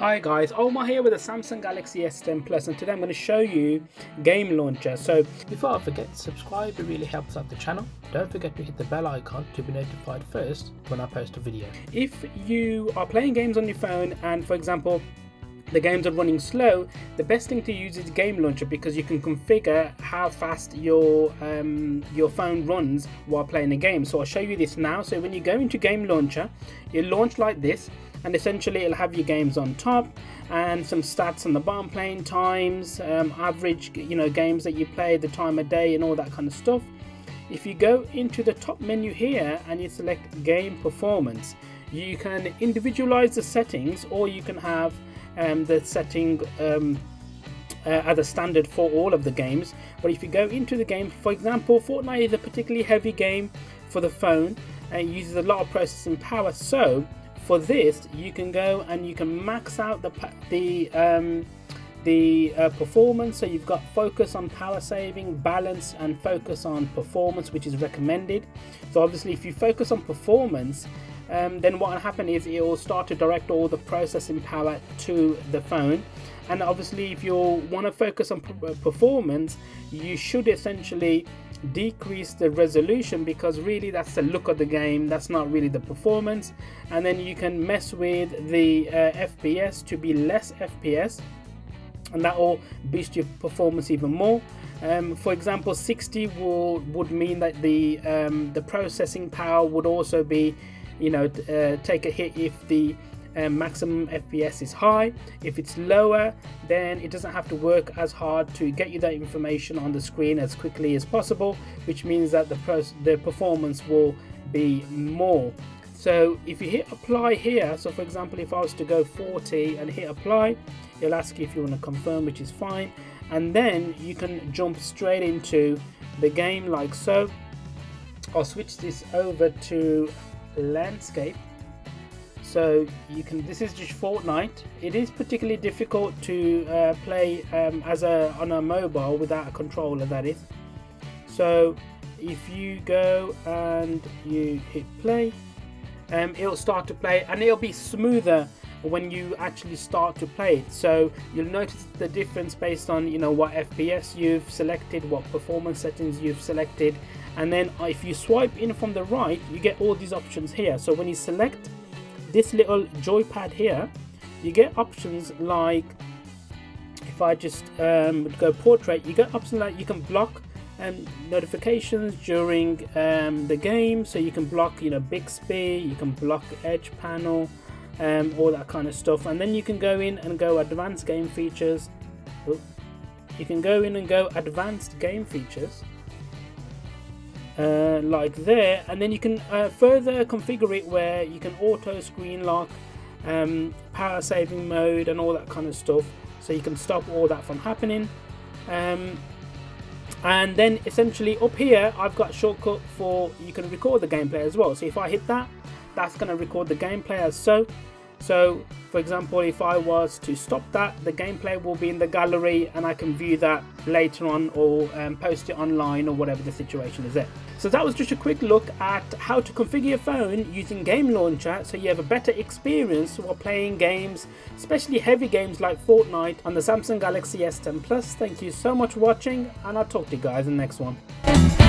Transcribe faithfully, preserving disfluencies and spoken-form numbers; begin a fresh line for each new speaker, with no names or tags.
Hi guys, Omar here with the Samsung Galaxy S ten Plus, and today I'm going to show you Game Launcher. So before I forget, subscribe, it really helps out the channel. Don't forget to hit the bell icon to be notified first when I post a video. If you are playing games on your phone and for example the games are running slow, the best thing to use is Game Launcher because you can configure how fast your um, your phone runs while playing a game. So I'll show you this now. So when you go into Game Launcher, you launch like this, and essentially it'll have your games on top and some stats on the bottom, playing times, um, average, you know, games that you play, the time of day and all that kind of stuff. If you go into the top menu here and you select Game Performance, you can individualize the settings, or you can have um, the setting um, uh, as a standard for all of the games. But if you go into the game, for example, Fortnite is a particularly heavy game for the phone and it uses a lot of processing power. So for this, you can go and you can max out the the um, the uh, performance. So you've got focus on power saving, balance, and focus on performance, which is recommended. So obviously, if you focus on performance, um, then what will happen is it will start to direct all the processing power to the phone. And obviously, if you want to focus on performance, you should essentially decrease the resolution, because really that's the look of the game, that's not really the performance. And then you can mess with the uh, F P S to be less F P S, and that will boost your performance even more. Um, for example, sixty will, would mean that the um, the processing power would also be, you know, uh, take a hit if the Um, maximum F P S is high. If it's lower, then it doesn't have to work as hard to get you that information on the screen as quickly as possible, which means that the, the performance will be more. So if you hit apply here, so for example, if I was to go forty and hit apply, it'll ask you if you want to confirm, which is fine, and then you can jump straight into the game like so. I'll switch this over to landscape. So you can, this is just Fortnite. It is particularly difficult to uh, play um, as a on a mobile without a controller, that is. So if you go and you hit play, um, it'll start to play, and it'll be smoother when you actually start to play it. So you'll notice the difference based on, you know, what F P S you've selected, what performance settings you've selected, and then if you swipe in from the right, you get all these options here. So when you select this little joypad here, you get options like, if I just um, go portrait, you get options like you can block um, notifications during um, the game. So you can block, you know, Bixby, you can block edge panel, um, all that kind of stuff. And then you can go in and go advanced game features. Ooh. You can go in and go advanced game features. Uh, like there, and then you can uh, further configure it where you can auto screen lock, um, power saving mode, and all that kind of stuff, so you can stop all that from happening. Um, and then essentially up here I've got a shortcut for, you can record the gameplay as well. So if I hit that, that's going to record the gameplay as so. So for example, if I was to stop that, the gameplay will be in the gallery and I can view that later on, or um, post it online, or whatever the situation is there. So that was just a quick look at how to configure your phone using Game Launcher so you have a better experience while playing games, especially heavy games like Fortnite, on the Samsung Galaxy S ten Plus. Thank you so much for watching, and I'll talk to you guys in the next one.